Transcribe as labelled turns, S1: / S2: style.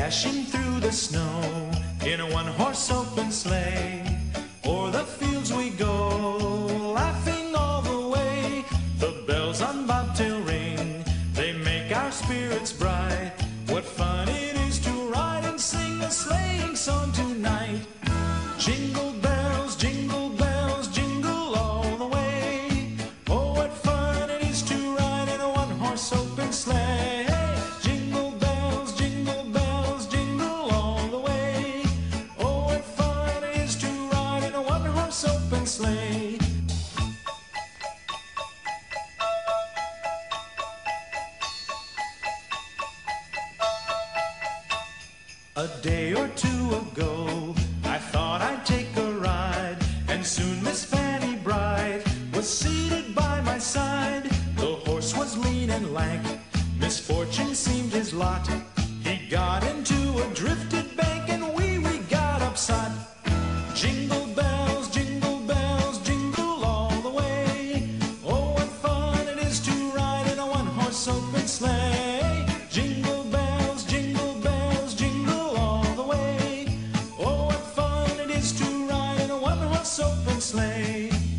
S1: dashing through the snow in a one-horse open sleigh. O'er the fields we go, laughing all the way. The bells on bobtail ring, they make our spirits bright. What fun it is to ride and sing a sleighing song tonight. Jingle bells, jingle all the way. Oh, what fun it is to ride in a one-horse open sleigh. Jingle bells, jingle all the way. Oh, what fun it is to ride in a one-horse open sleigh. A day or two ago, I thought I'd take a ride, and soon Miss Fanny Bright was seated by my side. The horse was lean and lank, misfortune seemed his lot. He got into a drifted bank, and we got upset. Jingle bells, jingle all the way. Oh, what fun it is to ride in a one-horse open sleigh. Jingle bells, jingle all the way. Oh, what fun it is to ride in a one-horse open sleigh.